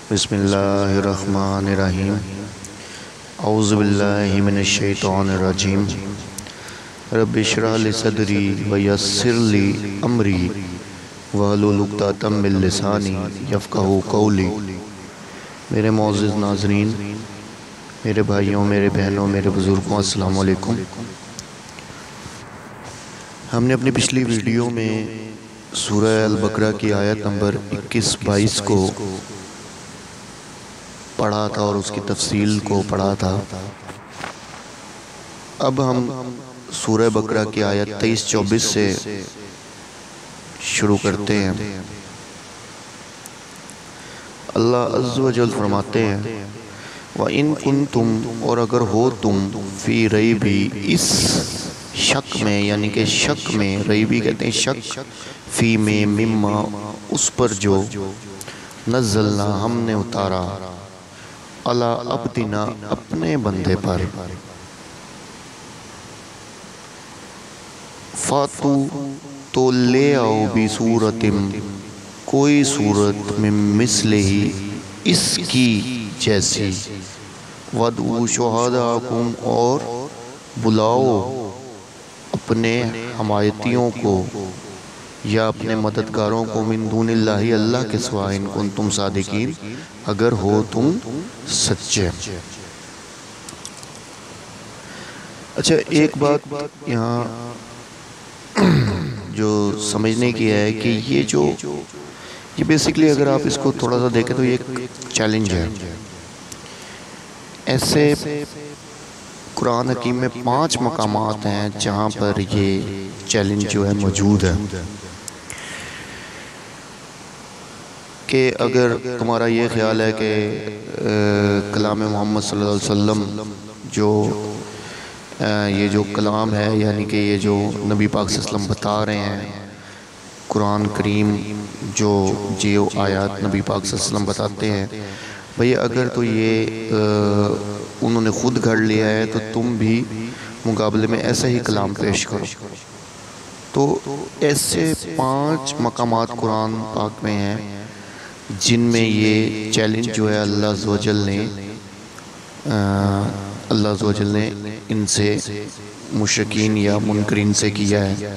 بسم اللہ الرحمن الرحیم اعوذ باللہ من الشیطان الرجیم رب اشرح لی صدری ویسر لی امری واحلل عقدۃ من لسانی یفقہوا قولی۔ میرے معزز ناظرین، میرے بھائیوں، میرے بہنوں، میرے بزرگوں، السلام علیکم۔ ہم نے اپنی پچھلی ویڈیو میں سورہ البقرہ کی آیت نمبر 21-22 کو پڑھا تھا اور اس کی تفصیل کو پڑھا تھا۔ اب ہم سورہ بقرہ کی آیت 23-24 سے شروع کرتے ہیں۔ اللہ عز و جل فرماتے ہیں وَإِن كُنتُمْ، اور اگر ہو تم فی ریبی، اس شک میں، یعنی کہ شک میں، ریبی کہتے ہیں شک، فی میں، مما، اس پر جو، نزلنا، ہم نے اتارا، علی عبدنا، اپنے بندے پر، فاتو، تو لے آؤ، بھی صورت، کوئی صورت، من مثلہ، اس کی جیسی، وَدْعُوا شُہَدَاءَکُمْ، اور بلاؤ اپنے حمایتیوں کو یا اپنے مددگاروں کو، من دون اللہ، اللہ کے سوا، ان کنتم صادقین، اگر ہو تم سچے۔ اچھا، ایک بات یہاں جو سمجھنے کی ہے کہ یہ بیسیکلی اگر آپ اس کو تھوڑا سا دیکھیں تو یہ ایک چیلنج ہے۔ ایسے قرآن حکیم میں 5 مقامات ہیں جہاں پر یہ چیلنج جو ہے موجود ہے کہ اگر تمہارا یہ خیال ہے کہ کلام محمد صلی اللہ علیہ وسلم یہ جو کلام ہے، یعنی کہ یہ جو نبی پاک صلی اللہ علیہ وسلم بتا رہے ہیں، قرآن کریم جو آیات نبی پاک صلی اللہ علیہ وسلم بتاتے ہیں، بھئی اگر تو یہ انہوں نے خود گھڑ لیا ہے تو تم بھی مقابلے میں ایسا ہی کلام پیش کرو۔ تو ایسے 5 مقامات قرآن پاک میں ہیں جن میں یہ چیلنج جو ہے اللہ عز و جل نے ان سے، مشرکین یا منکرین سے کیا ہے۔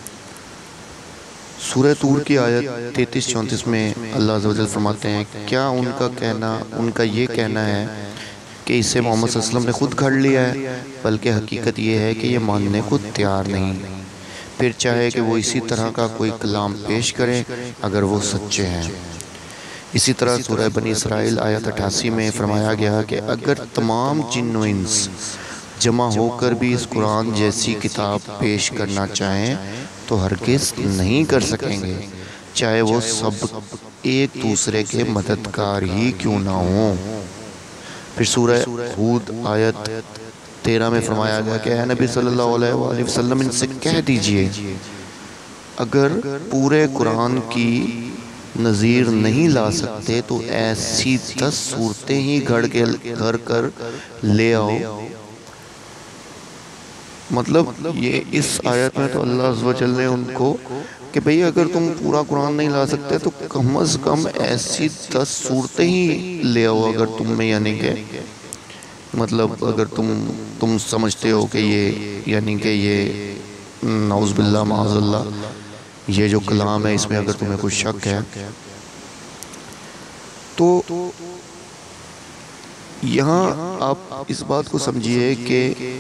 سورہ طور کی آیت 33-34 میں اللہ عز و جل فرماتے ہیں کیا ان کا یہ کہنا ہے کہ اسے محمد صلی اللہ علیہ وسلم نے خود گھڑ لیا ہے، بلکہ حقیقت یہ ہے کہ یہ ماننے کو تیار نہیں، پھر چاہے کہ وہ اسی طرح کا کوئی کلام پیش کریں اگر وہ سچے ہیں۔ اسی طرح سورہ بنی اسرائیل آیت 88 میں فرمایا گیا کہ اگر تمام جن و انس جمع ہو کر بھی اس قرآن جیسی کتاب پیش کرنا چاہیں تو ہرگز نہیں کر سکیں گے، چاہے وہ سب ایک دوسرے کے مددگار ہی کیوں نہ ہوں۔ پھر سورہ ہود آیت 13 میں فرمایا گیا کہ اے نبی صلی اللہ علیہ وآلہ وسلم، ان سے کہہ دیجئے اگر پورے قرآن کی نظیر نہیں لا سکتے تو ایسی 10 صورتیں ہی گھڑ کر لے آؤ۔ مطلب یہ اس آیت میں تو اللہ عز و جل نے ان کو کہ بھئی اگر تم پورا قرآن نہیں لا سکتے تو کم از کم ایسی 10 صورتیں ہی لے آؤ اگر تم میں، یعنی کہ مطلب اگر تم سمجھتے ہو کہ یہ، یعنی کہ یہ نعوذ باللہ معاذ اللہ، یہ جو کلام ہے اس میں اگر تمہیں کوئی شک ہے تو یہاں آپ اس بات کو سمجھیے کہ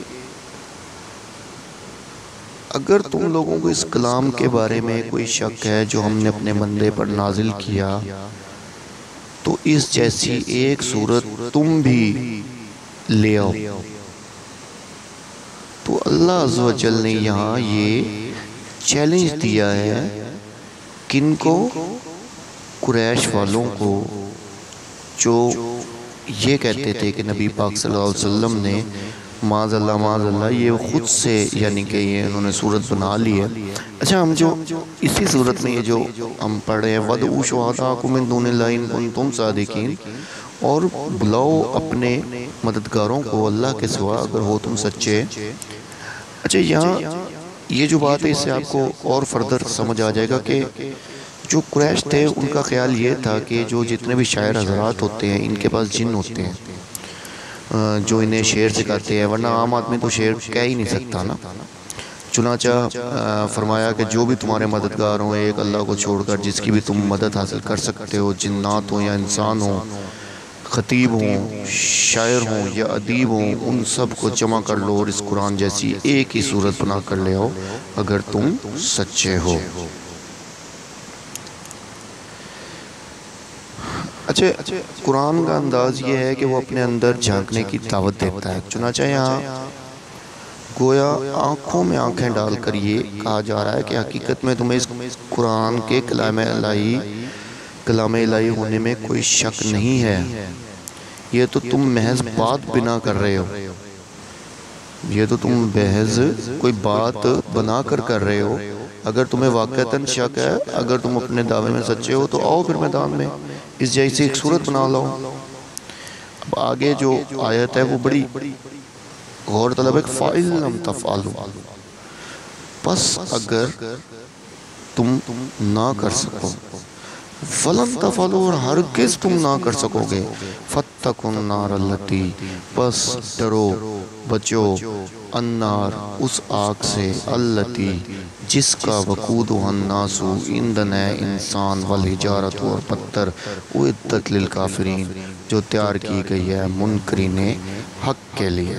اگر تم لوگوں کو اس کلام کے بارے میں کوئی شک ہے جو ہم نے اپنے بندے پر نازل کیا، تو اس جیسی ایک صورت تم بھی لے آؤ۔ تو اللہ عز و جل نے یہاں یہ چیلنج دیا ہے کن کو؟ قریش والوں کو، جو یہ کہتے تھے کہ نبی پاک صلی اللہ علیہ وسلم نے معاذ اللہ یہ خود سے، یعنی کہ یہ انہوں نے صورت بنا لی ہے۔ اچھا، ہم جو اسی صورت میں یہ جو ہم پڑھ رہے ہیں وَدْعُوا شُہَدَاءَکُم مِّن دُونِ اللَّهِ إِن كُنتُمْ صَادِقِينَ، اور بلاؤ اپنے مددگاروں کو اللہ کے سوا اگر ہو تم سچے۔ اچھا، یہاں یہ جو بات ہے اس سے آپ کو اور فردر سمجھ آ جائے گا کہ جو قریش تھے ان کا خیال یہ تھا کہ جو جتنے بھی شاعر حضرات ہوتے ہیں ان کے پاس جن ہوتے ہیں جو انہیں شعر سکھاتے ہیں، ورنہ عام آدمی تو شعر کہہ ہی نہیں سکتا نا۔ چنانچہ فرمایا کہ جو بھی تمہارے مددگار ہوں ایک اللہ کو چھوڑ کر جس کی بھی تم مدد حاصل کر سکتے ہو، جنات ہوں یا انسان ہوں، خطیب ہوں، شاعر ہوں یا ادیب ہوں، ان سب کو جمع کر لو اور اس قرآن جیسی ایک ہی صورت بنا کر لے آؤ اگر تم سچے ہو۔ اچھا، قرآن کا انداز یہ ہے کہ وہ اپنے اندر جھانکنے کی دعوت دیتا ہے۔ چنانچہ یہاں گویا آنکھوں میں آنکھیں ڈال کر یہ کہا جا رہا ہے کہ حقیقت میں تمہیں اس قرآن کے کلام الہی ہونے میں کوئی شک نہیں ہے، یہ تو تم محض بات بنا کر رہے ہو، یہ تو تم محض کوئی بات بنا کر رہے ہو۔ اگر تمہیں واقعتاً شک ہے، اگر تم اپنے دعوے میں سچے ہو تو آؤ پھر میدان میں اس جیسی ایک صورت بنا لاؤ۔ اب آگے جو آیت ہے وہ بڑی غور طلب ہے۔ فَإِن لَمْ تَفْعَلُوا، پس اگر تم نہ کر سکو، فَلَن تَفْعَلُوا، اور ہرگز تم نہ کر سکو گے، فَاتَّقُوا النَّارَ الَّتِي، پس ڈرو بچو، النار اس آگ سے، الَّتِی جس کا وقودها الناس ایندھن ہے انسان، والحجارۃ اور پتھر، اعدت للکافرین جو تیار کی گئی ہے منکرین حق کے لیے۔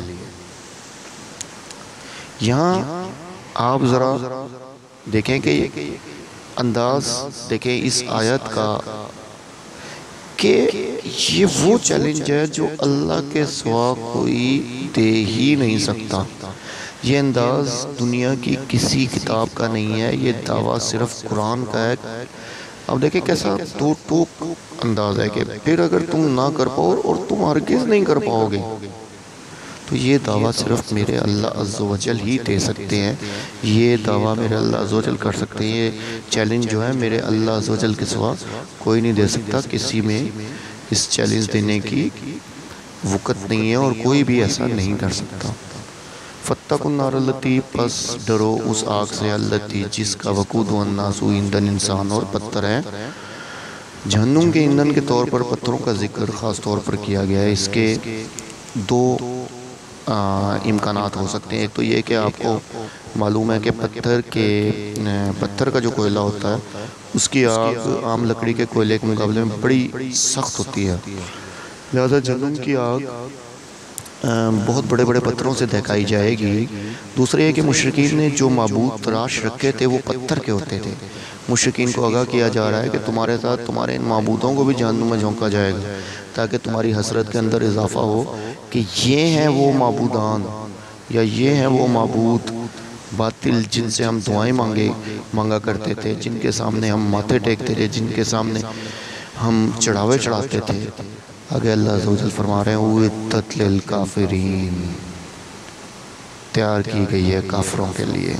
یہاں آپ ذرا دیکھیں کہ انداز دیکھیں اس آیت کا کہ یہ وہ چیلنج ہے جو اللہ کے سوا کوئی دے ہی نہیں سکتا۔ یہ انداز دنیا کی کسی کتاب کا نہیں ہے، یہ دعویٰ صرف قرآن کا ہے۔ اب دیکھیں کیسا دو ٹوک انداز ہے کہ پھر اگر تم نہ کر پاؤ اور تم ہرگز نہیں کر پاؤ گے تو یہ دعویٰ صرف میرے اللہ عز و جل ہی دے سکتے ہیں، یہ دعویٰ میرے اللہ عز و جل کر سکتے ہیں، یہ چیلنج جو ہے میرے اللہ عز و جل کے سوا کوئی نہیں دے سکتا۔ کسی میں اس چیلنج دینے کی وقت نہیں ہے اور کوئی بھی ایسا نہیں کر سکتا۔ فَاتَّقُوا النَّارَ الَّتِی، پس ڈرو اس آگ سے، الَّتِی جس کا وقودها الناس ایندھن انسان اور پتھر ہے۔ جہنم کے ایندھن کے طور پر پتھروں کا ذکر خاص طور پر کیا گیا ہے۔ اس کے دو امکانات ہو سکتے ہیں۔ ایک تو یہ کہ آپ کو معلوم ہے کہ پتھر کا جو کوئلہ ہوتا ہے اس کی آگ عام لکڑی کے کوئلے کے مقابلے میں بڑی سخت ہوتی ہے، لہذا جہنم کی آگ بہت بڑے بڑے پتھروں سے دہکائی جائے گی۔ دوسرے یہ کہ مشرکین نے جو معبود تراش رکھے تھے وہ پتھر کے ہوتے تھے۔ مشرکین کو آگاہ کیا جا رہا ہے کہ تمہارے ساتھ تمہارے ان معبودوں کو بھی جہنم میں جھونکا جائے گا تاکہ تمہاری حسرت کے اندر اضافہ ہو کہ یہ ہیں وہ معبودان یا یہ ہیں وہ معبود باطل جن سے ہم دعائیں مانگا کرتے تھے، جن کے سامنے ہم ماتھے ٹیکتے تھے، جن کے سامنے ہم چڑھاوے چڑھاتے تھے۔ آگے اللہ عز و جل فرما رہے ہیں اعدت للکافرین، تیار کی گئی ہے کافروں کے لیے۔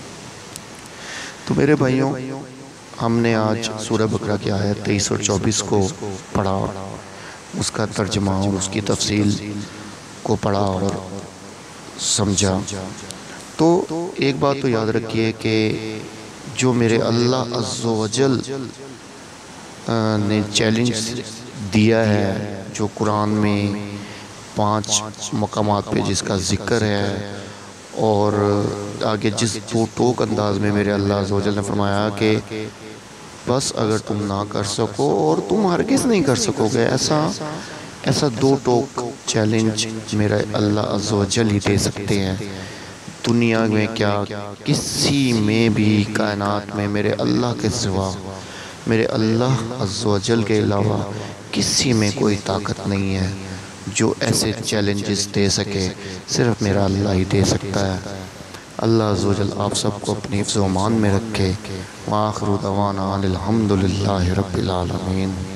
تو میرے بھائیوں، ہم نے آج سورہ بقرہ کی آیت 23 اور 24 کو پڑھا، اس کا ترجمہ اور اس کی تفصیل کو پڑھا اور سمجھا۔ تو ایک بات تو یاد رکھیے کہ جو میرے اللہ عز و جل نے چیلنج دیا ہے، جو قرآن میں 5 مقامات پہ جس کا ذکر ہے، اور آگے جس دو ٹوک انداز میں میرے اللہ عز و جل نے فرمایا کہ بس اگر تم نہ کر سکو اور تم ہرگز نہیں کر سکو گے، ایسا دو ٹوک چیلنج میرے اللہ عز و جل ہی دے سکتے ہیں۔ دنیا میں کیا کسی میں بھی کائنات میں میرے اللہ کے سوا، میرے اللہ عز و جل کے علاوہ کسی میں کوئی طاقت نہیں ہے جو ایسے چیلنجز دے سکے، صرف میرا اللہ ہی دے سکتا ہے۔ اللہ عز و جل آپ سب کو اپنی حفظ و امان میں رکھے۔ وآخر دعوانا الحمدللہ رب العالمین۔